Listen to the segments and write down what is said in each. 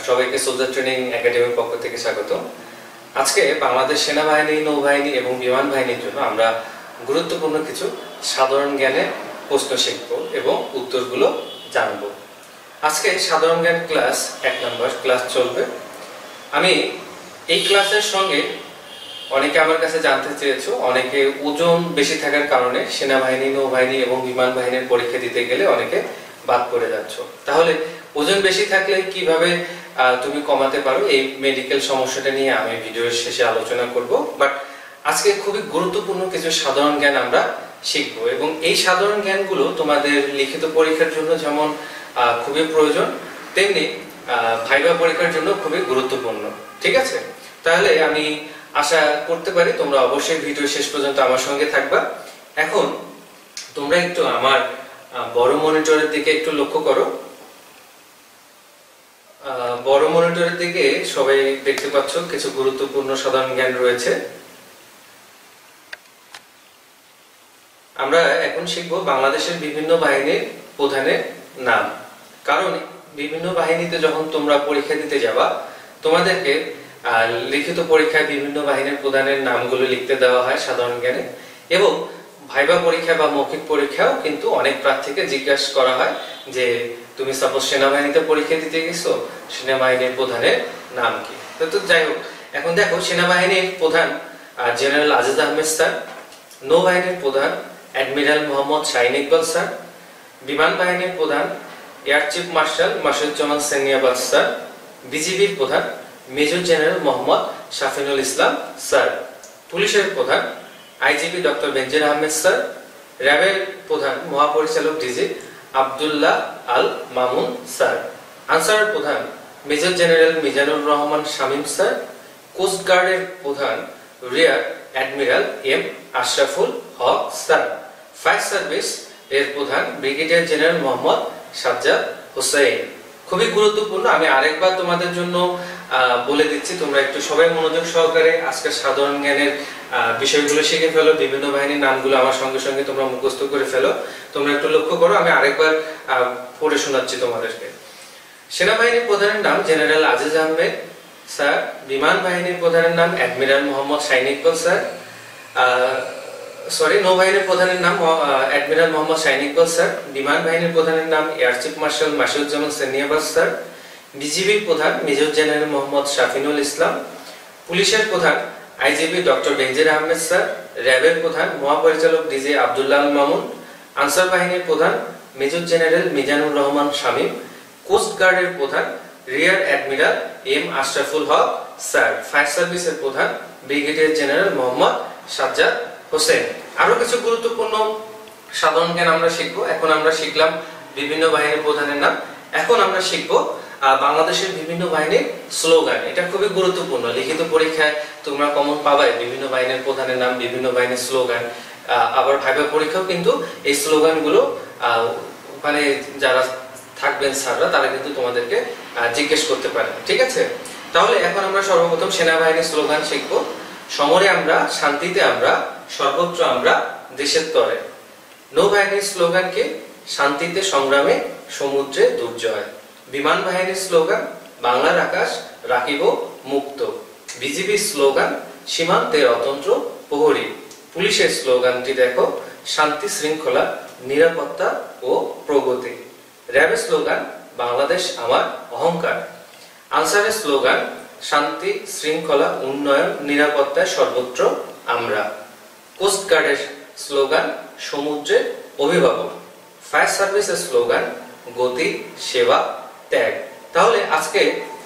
সবাইকে soldier training একাডেমির পক্ষ থেকে স্বাগত। আজকে বাংলাদেশ সেনাবাহিনী, নৌবাহিনী এবং বিমান বাহিনীর জন্য আমরা গুরুত্বপূর্ণ কিছু সাধারণ জ্ঞানের প্রশ্ন শিখব এবং উত্তরগুলো জানব। আজকে সাধারণ জ্ঞান ক্লাস 1 নম্বর ক্লাস চলবে। আমি এই ক্লাসের সঙ্গে অনেকে আমার কাছে জানতে চেয়েছো, অনেকে ওজন বেশি থাকার কারণে সেনাবাহিনী, নৌবাহিনী এবং বিমান বাহিনীর পরীক্ষা দিতে গেলে অনেকে বাদ পড়ে যাচ্ছ। তাহলে ওজন বেশি থাকলে কিভাবে তুমি কমাতে পারো, এই মেডিকেল সমস্যাটা নিয়ে আমি ভিডিওর শেষে আলোচনা করব। বাট আজকে খুবই গুরুত্বপূর্ণ কিছু সাধারণ জ্ঞান আমরা শিখবো এবং এই সাধারণ জ্ঞানগুলো তোমাদের লিখিত পরীক্ষার জন্য যেমন খুবই প্রয়োজন, তেমনি ভাইভা পরীক্ষার জন্য খুবই গুরুত্বপূর্ণ। ঠিক আছে, তাহলে আমি আশা করতে পারি তোমরা অবশ্যই ভিডিও শেষ পর্যন্ত আমার সঙ্গে থাকবা। এখন তোমরা একটু আমার বড় মনিটরের দিকে একটু লক্ষ্য করো। বড় মনিটরের দিকে সবাই দেখতে পাচ্ছ কিছু গুরুত্বপূর্ণ সাধারণ জ্ঞান রয়েছে। আমরা এখন শিখব বাংলাদেশের বিভিন্ন বাহিনীর প্রধানের নাম। কারণ বিভিন্ন বাহিনীতে যখন তোমরা পরীক্ষা দিতে যাবা, তোমাদেরকে লিখিত পরীক্ষায় বিভিন্ন বাহিনীর প্রধানের নামগুলো লিখতে দেওয়া হয় সাধারণ জ্ঞানে, এবং ভাইভা পরীক্ষা বা মৌখিক পরীক্ষাও কিন্তু অনেক প্রার্থীকে জিজ্ঞাসা করা হয় যে তুমি সাপোজ সেনাবাহিনীতে পরীক্ষা দিতে গেছো, সেনাবাহিনীর প্রধানের নাম কি। তো যাই হোক, এখন দেখো সেনাবাহিনীর প্রধান জেনারেল আজিজ আহমেদ স্যার, নৌবাহিনীর প্রধান অ্যাডমিরাল মোহাম্মদ শাহিন ইকবাল স্যার, বিমান বাহিনীর প্রধান air chief marshal Masuduzzaman Serniabat sir, বিজিবির প্রধান major general Mohammad Shafinul Islam sir, পুলিশের প্রধান IGP doctor Benazir Ahmed sir, র্যাবের প্রধান মহাপরিচালক ডিজি আব্দুল্লাহ আল মামুন স্যার, আনসারের প্রধান major general Mizanur Rahman Shamim sir, coast গার্ডের প্রধান rear admiral M Ashraful Hoque sir, fire service এর প্রধান ব্রিগেডিয়ার জেনারেল মোহাম্মদ সাজ্জাদ হোসেন। খুবই গুরুত্বপূর্ণ, আমি আরেকবার তোমাদের জন্য বলে দিচ্ছি, তোমরা একটু সবাই মনোযোগ সহকারে আজকের সাধারণ জ্ঞানের বিষয়গুলো শিখে ফেলো। বিভিন্ন বাহিনীর নামগুলো আমার সঙ্গে সঙ্গে তোমরা মুখস্থ করে ফেলো। তোমরা একটু লক্ষ্য করো, আমি আরেকবার পড়ে শোনাচ্ছি তোমাদেরকে। সেনাবাহিনীর প্রধানের নাম জেনারেল আজিজ আহমেদ স্যার, বিমান বাহিনীর প্রধানের নাম অ্যাডমিরাল মোহাম্মদ শাহিন ইকবাল স্যার, নৌবাহিনীর প্রধানের নাম অ্যাডমিরাল মোহাম্মদ শাহিন ইকবাল স্যার, বিমান বাহিনীর প্রধানের নাম air chief marshal Masuduzzaman Serniabat sir, বিজিবির প্রধান মেজর জেনারেল মোহাম্মদ শাফিনুল ইসলাম, পুলিশের প্রধান IGP doctor Benazir Ahmed sir, র্যাবের প্রধান মহাপরিচালক ডিজি আব্দুল্লাহ আল মামুন, আনসার বাহিনীর প্রধান major general Mizanur Rahman Shamim, coast গার্ডের প্রধান rear admiral M Ashraful Hoque sir, fire সার্ভিসের প্রধান ব্রিগেডিয়ার জেনারেল মোহাম্মদ সাজ্জাদ হোসেন। আরো কিছু গুরুত্বপূর্ণ সাধারণ জ্ঞান আমরা শিখবো। এখন আমরা শিখলাম বিভিন্ন বাহিনীর প্রধানের নাম, এখন আমরা শিখবো বাংলাদেশের বিভিন্ন বাহিনীর স্লোগান। এটা খুবই গুরুত্বপূর্ণ, লিখিত পরীক্ষায় তোমরা কমন পাবাই বিভিন্ন বাহিনীর প্রধানের নাম, বিভিন্ন বাহিনীর স্লোগান। আবার ভাইভা পরীক্ষাও কিন্তু এই স্লোগানগুলো ওখানে যারা থাকবেন স্যাররা, তারা কিন্তু তোমাদেরকে জিজ্ঞেস করতে পারে। ঠিক আছে, তাহলে এখন আমরা সর্বপ্রথম সেনাবাহিনীর স্লোগান শিখবো। সমরে আমরা, শান্তিতে আমরা, সর্বত্র আমরা, দেশের তরে। নৌবাহিনীর স্লোগান কি? শান্তিতে সংগ্রামে, সমুদ্রে দুর্জয়। বিমান বাহিনীর স্লোগান বাংলার আকাশ রাখিব মুক্ত। বিজিবির স্লোগান সীমান্তে অতন্ত্র প্রহরী। পুলিশের স্লোগানটি দেখো শান্তি শৃঙ্খলা, নিরাপত্তা ও প্রগতি। র্যাবের স্লোগান বাংলাদেশ আমার অহংকার। আনসারের স্লোগান শান্তি শৃঙ্খলা, উন্নয়ন, নিরাপত্তায় সর্বত্র আমরা। কোস্ট গার্ডের স্লোগান সমুদ্রের অভিভাবক। ফায়ার সার্ভিসের স্লোগান গতি, সেবা, ত্যাগ। তাহলে আজকে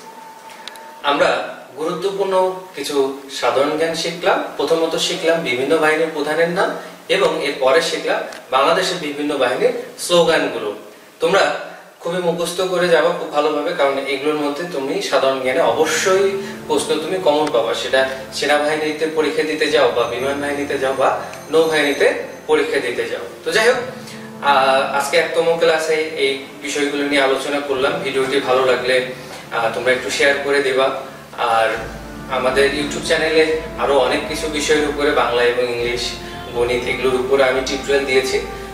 আমরা গুরুত্বপূর্ণ কিছু সাধারণ জ্ঞান শিখলাম। প্রথমত শিখলাম বিভিন্ন বাহিনীর প্রধানের নাম এবং এরপরে শিখলাম বাংলাদেশের বিভিন্ন বাহিনীর স্লোগানগুলো। তোমরা খুবই মুখস্থ করে যাবা খুব ভালোভাবে, কারণ এগুলোর মধ্যে তুমি সাধারণ জ্ঞানে অবশ্যই প্রশ্ন তুমি কমন পাবা, সেটা সেনাবাহিনীতে পরীক্ষা দিতে যাও বা বিমান বাহিনীতে যাও বা নৌবাহিনীতে পরীক্ষা দিতে যাও। তো যাই হোক, আজকে 1তম ক্লাসে এই বিষয়গুলো নিয়ে আলোচনা করলাম। ভিডিওটি ভালো লাগলে তোমরা একটু শেয়ার করে দিবা। আর আমাদের ইউটিউব চ্যানেলে আরো অনেক কিছু বিষয়ের উপরে, বাংলা এবং ইংলিশ, গণিত, এগুলোর উপরে আমি টিউটোরিয়াল দিয়েছি।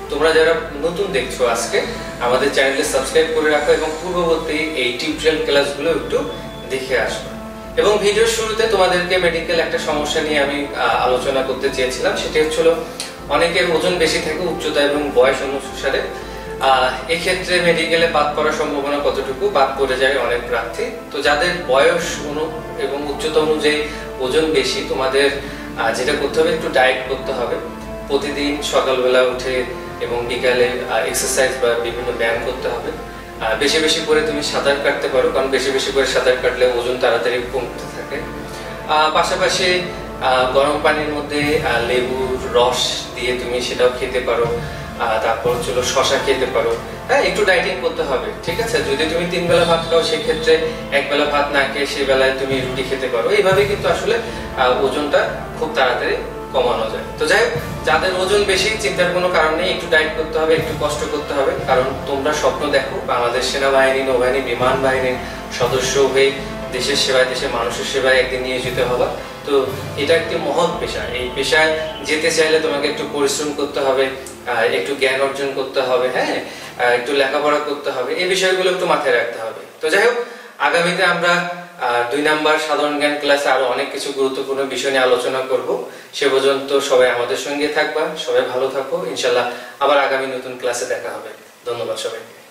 তোমরা যারা নতুন দেখছো আজকে আমাদের চ্যানেলে সাবস্ক্রাইব করে রাখো এবং পূর্ববর্তী এই টিউটোরিয়াল ক্লাসগুলো একটু দেখে আসো। এবং ভিডিওর শুরুতে তোমাদেরকে মেডিকেল একটা সমস্যা নিয়ে আমি আলোচনা করতে চেয়েছিলাম, সেটা হচ্ছিল অনেকের ওজন বেশি থাকে উচ্চতা এবং বয়স অনুসারে। এই ক্ষেত্রে মেডিকেলে বাদ পড়ার সম্ভাবনা কতটুকু? বাদ পড়ে যায় অনেক প্রার্থী। তো যাদের বয়স এবং উচ্চতা অনুযায়ী ওজন বেশি, তোমাদের যেটা করতে হবে, একটু ডায়েট করতে হবে। প্রতিদিন সকালবেলা উঠে এবং বিকালে এক্সারসাইজ বা বিভিন্ন ব্যায়াম করতে হবে। বেশি বেশি করে তুমি সাঁতার কাটতে পারো, কারণ বেশি বেশি করে সাঁতার কাটলে ওজন তাড়াতাড়ি কমতে থাকে। পাশাপাশি গরম পানির মধ্যে লেবুর রস দিয়ে তুমি সেটাও খেতে পারো। তারপর হচ্ছিল শশা খেতে পারো। হ্যাঁ, একটু ডায়েটিং করতে হবে, ঠিক আছে? যদি তুমি 3 বেলা ভাত খাও, সেক্ষেত্রে 1 বেলা ভাত না খেয়ে সেই বেলায় তুমি রুটি খেতে পারো। এইভাবে কিন্তু আসলে ওজনটা খুব তাড়াতাড়ি কমানো যায়। তো যাই হোক, যাদের ওজন বেশি, চিন্তার কোনো কারণ নেই, একটু ডায়েট করতে হবে, একটু কষ্ট করতে হবে। কারণ তোমরা স্বপ্ন দেখো বাংলাদেশ সেনাবাহিনী, নৌবাহিনী, বিমান বাহিনীর সদস্য হয়ে দেশের সেবায়, দেশের মানুষের সেবায় একদিন নিয়োজিত হবা। তো এটা একটি মহৎ পেশা। এই পেশায় যেতে চাইলে তোমাকে একটু পরিশ্রম করতে হবে, একটু জ্ঞান অর্জন করতে হবে, হ্যাঁ, একটু লেখাপড়া করতে হবে। এই বিষয়গুলো একটু মাথায় রাখতে হবে। তো যাই হোক, আগামীতে আমরা 2 নাম্বার সাধারণ জ্ঞান ক্লাসে আরো অনেক কিছু গুরুত্বপূর্ণ বিষয় নিয়ে আলোচনা করব। সে পর্যন্ত সবাই আমাদের সঙ্গে থাকবা, সবাই ভালো থাকো। ইনশাল্লাহ আবার আগামী নতুন ক্লাসে দেখা হবে। ধন্যবাদ সবাইকে।